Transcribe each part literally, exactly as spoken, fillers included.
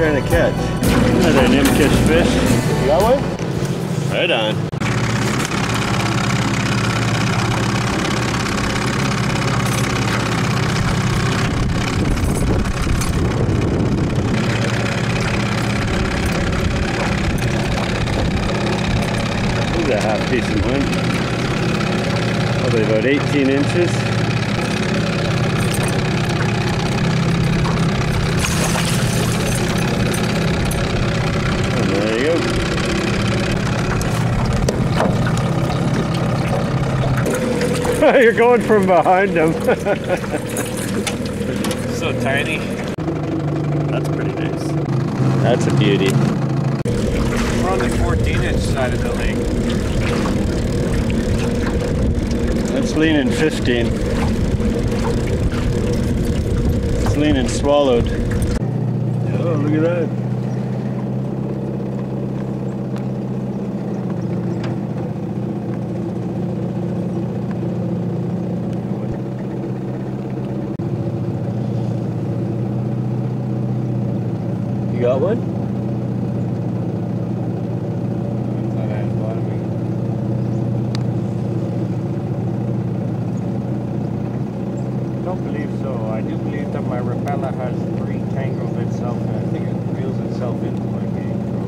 trying to catch? Another Nimpkish fish. You got one? Right on. This is a half decent one. Probably about eighteen inches. You're going from behind them. So tiny. That's pretty nice. That's a beauty. We're on the fourteen inch side of the lake. That's leaning fifteen. It's leaning swallowed. Oh, look at that. You got one? I don't believe so. I do believe that my repeller has pre-tangled itself and I think it reels itself into my game.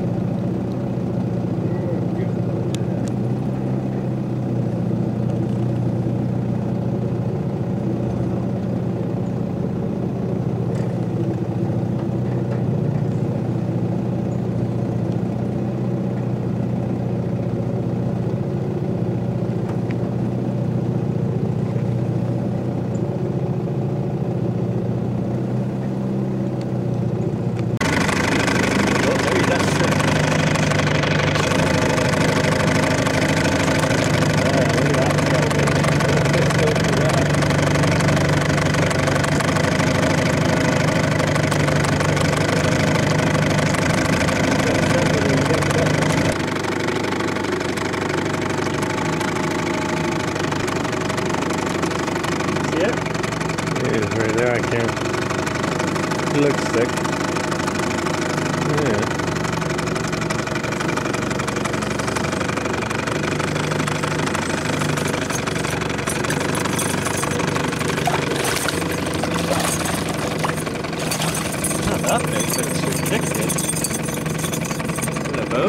Right there, I can't. It looks sick. Yeah. Not that big, but it's just thick. Is that a bow?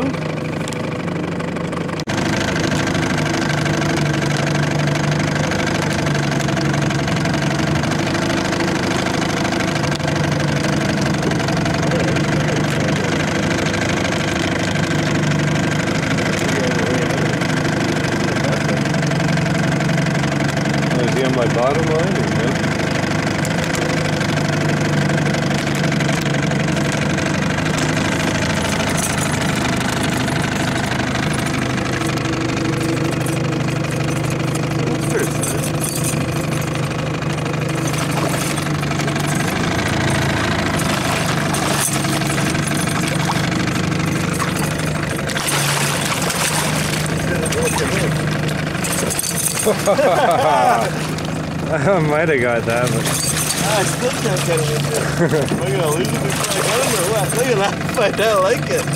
My bottom line is good. I might have got that, but I still can't get it in there. Am I gonna lose it before I get him or what? Look at that, I don't like it.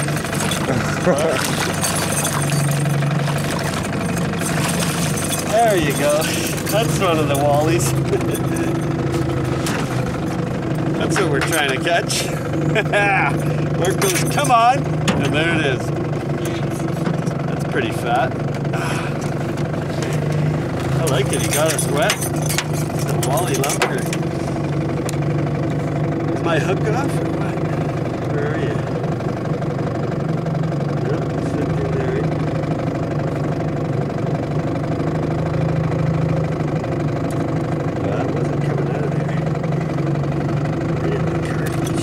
There you go. That's one of the wallies. That's what we're trying to catch. There it goes, come on! And there it is. That's pretty fat. I like it, he got us wet. It's a wally lumper. Is my hook off or what? Where are you? Nope, it's sitting there. Well, that wasn't coming out of there. Really garbage.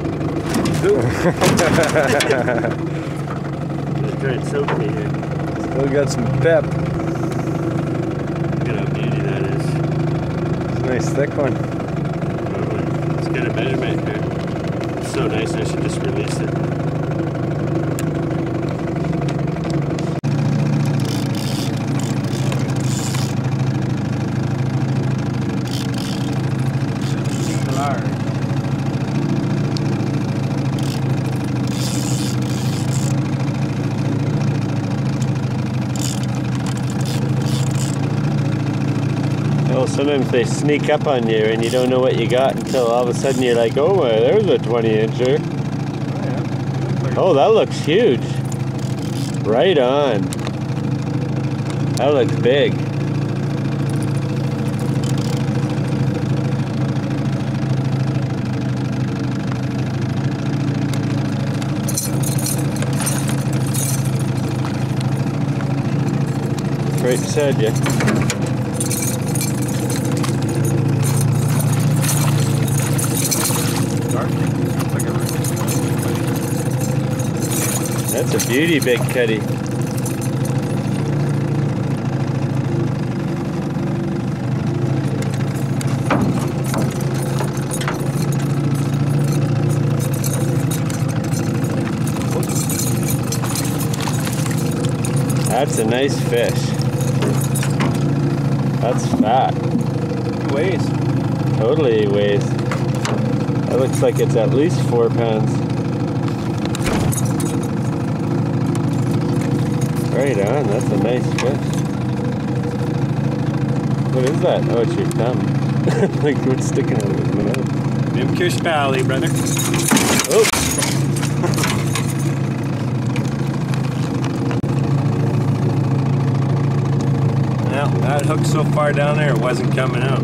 Just try and soak me here. We got some pep. Look at how beauty that is. It's a nice thick one. Oh, let's get a measurement here. It's so nice, I should just release it. Well, sometimes they sneak up on you and you don't know what you got until all of a sudden you're like, oh my, there's a twenty incher. Oh, yeah. Oh, that looks huge. Right on. That looks big. Right beside you. That's a beauty, big cutty. That's a nice fish. That's fat. It weighs. Totally weighs. That looks like it's at least four pounds. Right on, that's a nice fish. What is that? Oh, it's your thumb. Like what's sticking out of his mouth. Nimpkish Valley, brother. Oh! Well, that hook's so far down there, it wasn't coming out.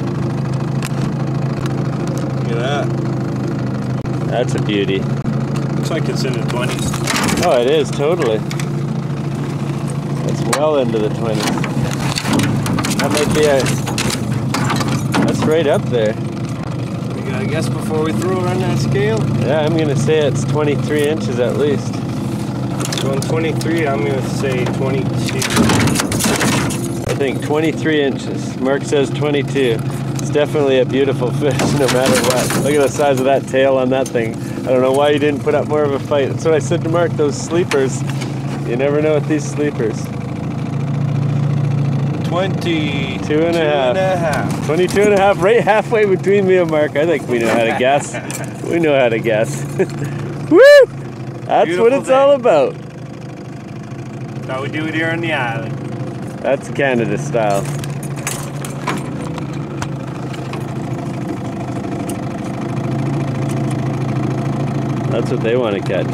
Look at that. That's a beauty. Looks like it's in the twenties. Oh, it is, totally. It's well into the twenties. That might be a... That's right up there. We gotta guess before we throw it on that scale. Yeah, I'm gonna say it's twenty-three inches at least. Going twenty-three, I'm gonna say twenty-two. I think twenty-three inches. Mark says twenty-two. It's definitely a beautiful fish no matter what. Look at the size of that tail on that thing. I don't know why you didn't put up more of a fight. That's what I said to Mark, those sleepers. You never know with these sleepers. twenty. Two and a half. Two and a half. twenty-two and a half, right halfway between me and Mark. I think we know how to guess. We know how to guess. Woo! That's Beautiful what it's day. all about. That's how we do it here on the island. That's Canada style. That's what they want to catch.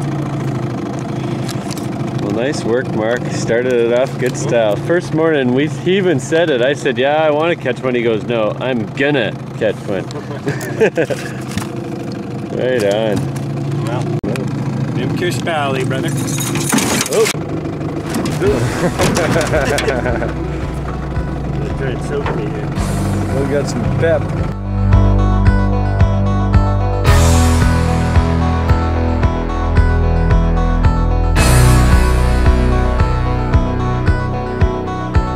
Well, nice work, Mark. Started it off good style. First morning, we he even said it. I said, yeah, I want to catch one. He goes, no, I'm gonna catch one. Right on. Well, Nimpkish Valley, brother. Oh. I'm gonna try and soak me here. We got some pep.